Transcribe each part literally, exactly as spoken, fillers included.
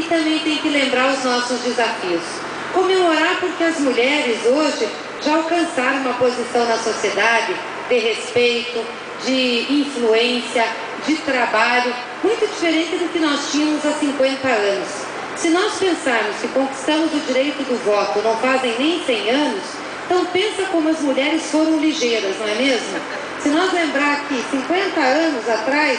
também tem que lembrar os nossos desafios. Comemorar porque as mulheres hoje já alcançaram uma posição na sociedade de respeito, de influência, de trabalho, muito diferente do que nós tínhamos há cinquenta anos. Se nós pensarmos que conquistamos o direito do voto não fazem nem cem anos, então pensa como as mulheres foram ligeiras, não é mesmo? Se nós lembrar que cinquenta anos atrás,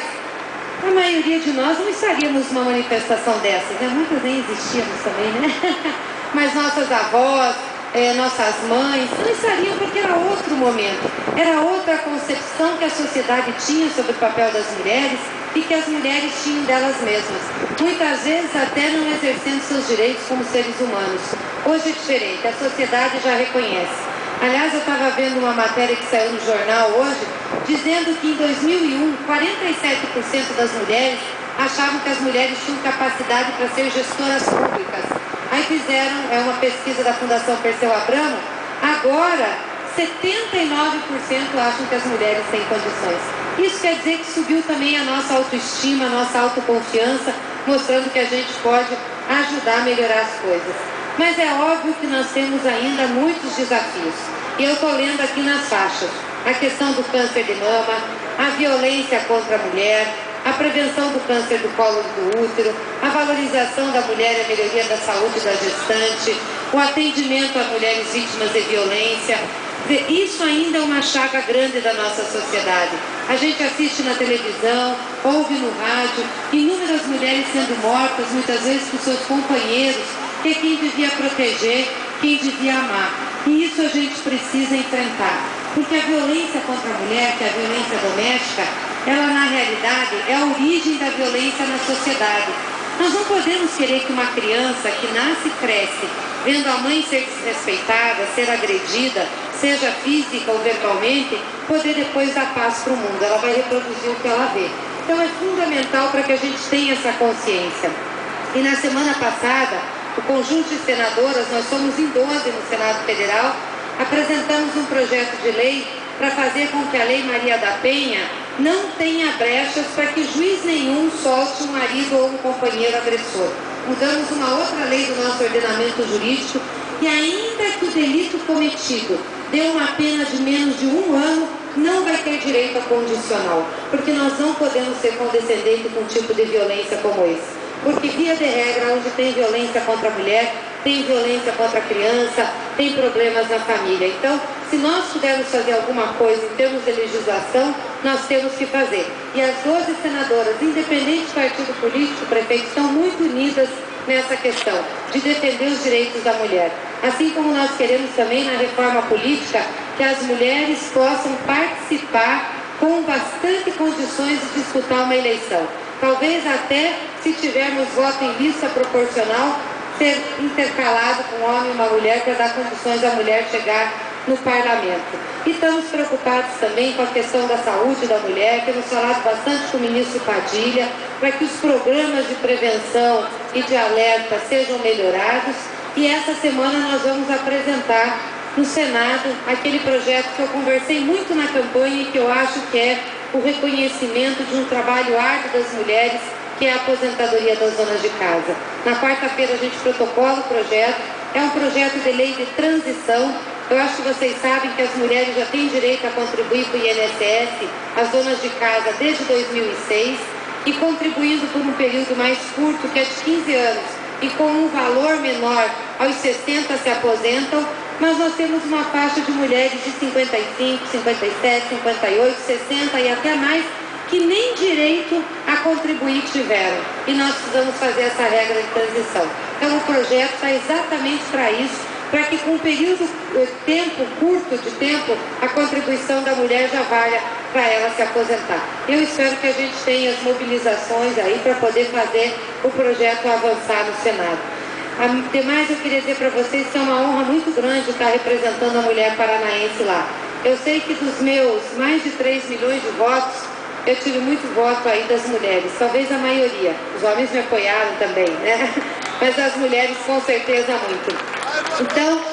a maioria de nós não estaríamos numa manifestação dessas, né? Muitas nem existíamos também, né? Mas nossas avós, é, nossas mães, não estariam porque era outro momento, era outra concepção que a sociedade tinha sobre o papel das mulheres e que as mulheres tinham delas mesmas, muitas vezes até não exercendo seus direitos como seres humanos. Hoje é diferente, a sociedade já reconhece. Aliás, eu estava vendo uma matéria que saiu no jornal hoje, dizendo que em dois mil e um, quarenta e sete por cento das mulheres achavam que as mulheres tinham capacidade para ser gestoras públicas. Aí fizeram, é uma pesquisa da Fundação Perseu Abramo, agora setenta e nove por cento acham que as mulheres têm condições. Isso quer dizer que subiu também a nossa autoestima, a nossa autoconfiança, mostrando que a gente pode ajudar a melhorar as coisas. Mas é óbvio que nós temos ainda muitos desafios. E eu estou lendo aqui nas faixas a questão do câncer de mama, a violência contra a mulher, a prevenção do câncer do colo do útero, a valorização da mulher e a melhoria da saúde da gestante, o atendimento a mulheres vítimas de violência. Isso ainda é uma chaga grande da nossa sociedade. A gente assiste na televisão, ouve no rádio, inúmeras mulheres sendo mortas, muitas vezes por seus companheiros, que é quem devia proteger, quem devia amar. E isso a gente precisa enfrentar. Porque a violência contra a mulher, que é a violência doméstica, ela na realidade é a origem da violência na sociedade. Nós não podemos querer que uma criança que nasce e cresce, vendo a mãe ser desrespeitada, ser agredida, seja física ou verbalmente, poder depois dar paz para o mundo. Ela vai reproduzir o que ela vê. Então é fundamental para que a gente tenha essa consciência. E na semana passada, o conjunto de senadoras, nós somos em doze no Senado Federal, apresentamos um projeto de lei para fazer com que a Lei Maria da Penha não tenha brechas para que juiz nenhum solte um marido ou um companheiro agressor. Mudamos uma outra lei do nosso ordenamento jurídico e ainda que o delito cometido dê uma pena de menos de um ano, não vai ter direito a condicional, porque nós não podemos ser condescendentes com um tipo de violência como esse. Porque, via de regra, onde tem violência contra a mulher, tem violência contra a criança, tem problemas na família. Então, se nós pudermos fazer alguma coisa em termos de legislação, nós temos que fazer. E as doze senadoras, independente do partido político, prefeito, estão muito unidas nessa questão de defender os direitos da mulher. Assim como nós queremos também, na reforma política, que as mulheres possam participar com bastante condições de disputar uma eleição. Talvez até, se tivermos voto em lista proporcional, ser intercalado com um homem e uma mulher para dar condições à mulher chegar no parlamento. E estamos preocupados também com a questão da saúde da mulher, temos falado bastante com o ministro Padilha, para que os programas de prevenção e de alerta sejam melhorados. E essa semana nós vamos apresentar no Senado aquele projeto que eu conversei muito na campanha e que eu acho que é o reconhecimento de um trabalho árduo das mulheres, que é a aposentadoria das donas de casa. Na quarta-feira a gente protocola o projeto, é um projeto de lei de transição. Eu acho que vocês sabem que as mulheres já têm direito a contribuir para o I N S S, as donas de casa, desde dois mil e seis, e contribuindo por um período mais curto, que é de quinze anos, e com um valor menor, aos sessenta se aposentam, mas nós temos uma faixa de mulheres de cinquenta e cinco, cinquenta e sete, cinquenta e oito, sessenta e até mais, que nem direito a contribuir tiveram. E nós precisamos fazer essa regra de transição. Então o projeto está exatamente para isso, para que com um período, tempo curto de tempo, a contribuição da mulher já valha para ela se aposentar. Eu espero que a gente tenha as mobilizações aí para poder fazer o projeto avançar no Senado. Demais, eu queria dizer para vocês que é uma honra muito grande estar representando a mulher paranaense lá. Eu sei que dos meus mais de três milhões de votos, eu tive muito voto aí das mulheres, talvez a maioria. Os homens me apoiaram também, né? Mas as mulheres com certeza muito. Então,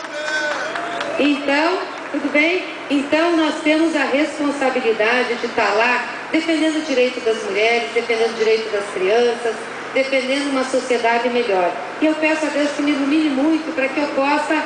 então, tudo bem? Então nós temos a responsabilidade de estar lá defendendo o direito das mulheres, defendendo o direito das crianças, defendendo uma sociedade melhor. E eu peço a Deus que me ilumine muito para que eu possa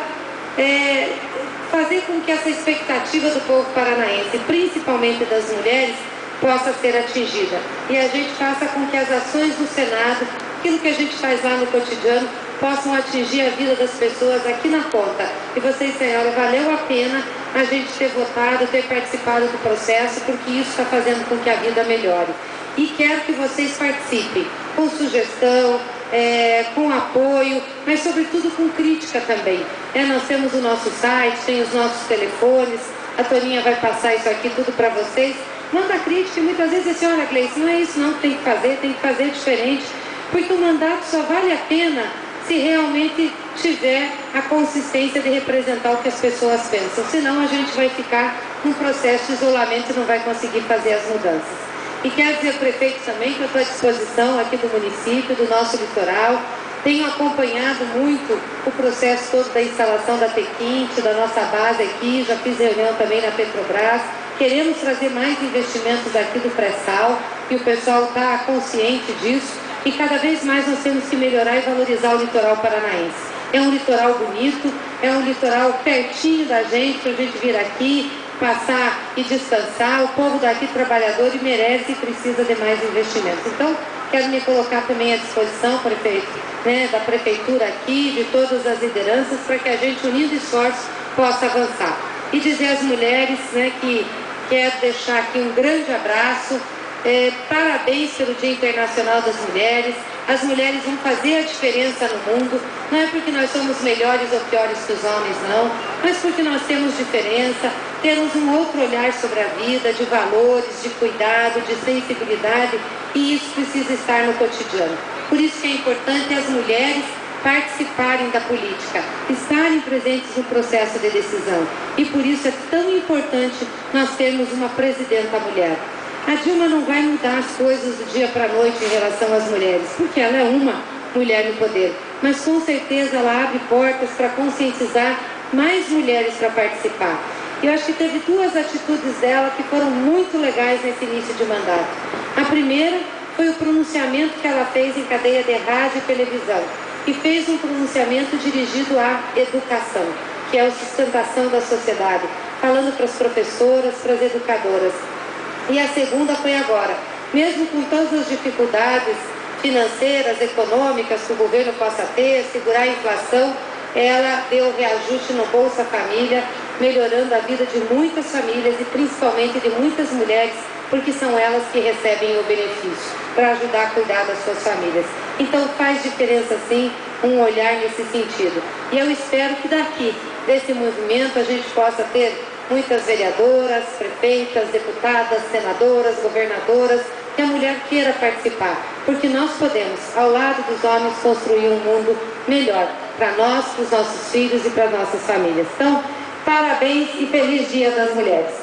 é, fazer com que essa expectativa do povo paranaense, principalmente das mulheres, possa ser atingida. E a gente faça com que as ações do Senado, aquilo que a gente faz lá no cotidiano, possam atingir a vida das pessoas aqui na ponta. E vocês, senhora, valeu a pena a gente ter votado, ter participado do processo, porque isso está fazendo com que a vida melhore. E quero que vocês participem com sugestão, é, com apoio, mas sobretudo com crítica também. É, nós temos o nosso site, tem os nossos telefones, a Toninha vai passar isso aqui tudo para vocês. Manda crítica e muitas vezes a senhora Gleice, não é isso não que tem que fazer, tem que fazer diferente, porque o mandato só vale a pena se realmente tiver a consistência de representar o que as pessoas pensam. Senão a gente vai ficar num processo de isolamento e não vai conseguir fazer as mudanças. E quero dizer ao prefeito também que eu estou à disposição aqui do município, do nosso litoral. Tenho acompanhado muito o processo todo da instalação da Tequinte, da nossa base aqui, já fiz reunião também na Petrobras. Queremos trazer mais investimentos aqui do pré-sal e o pessoal está consciente disso. E cada vez mais nós temos que melhorar e valorizar o litoral paranaense. É um litoral bonito, é um litoral pertinho da gente, para a gente vir aqui, passar e descansar. O povo daqui trabalhador e merece e precisa de mais investimentos. Então, quero me colocar também à disposição, prefeito, né, da prefeitura aqui, de todas as lideranças, para que a gente, unindo esforços, possa avançar. E dizer às mulheres, né, que quero deixar aqui um grande abraço. É, parabéns pelo Dia Internacional das Mulheres. As mulheres vão fazer a diferença no mundo. Não é porque nós somos melhores ou piores que os homens, não, mas porque nós temos diferença, temos um outro olhar sobre a vida, de valores, de cuidado, de sensibilidade, e isso precisa estar no cotidiano. Por isso que é importante as mulheres participarem da política, estarem presentes no processo de decisão. E por isso é tão importante nós termos uma presidenta mulher. A Dilma não vai mudar as coisas do dia para a noite em relação às mulheres, porque ela é uma mulher no poder. Mas com certeza ela abre portas para conscientizar mais mulheres para participar. E eu acho que teve duas atitudes dela que foram muito legais nesse início de mandato. A primeira foi o pronunciamento que ela fez em cadeia de rádio e televisão. E fez um pronunciamento dirigido à educação, que é a sustentação da sociedade, falando para as professoras, para as educadoras. E a segunda foi agora, mesmo com todas as dificuldades financeiras, econômicas que o governo possa ter, segurar a inflação, ela deu reajuste no Bolsa Família, melhorando a vida de muitas famílias e principalmente de muitas mulheres, porque são elas que recebem o benefício, para ajudar a cuidar das suas famílias. Então faz diferença sim um olhar nesse sentido. E eu espero que daqui, desse movimento, a gente possa ter muitas vereadoras, prefeitas, deputadas, senadoras, governadoras, que a mulher queira participar, porque nós podemos, ao lado dos homens, construir um mundo melhor para nós, para os nossos filhos e para as nossas famílias. Então, parabéns e feliz Dia das Mulheres.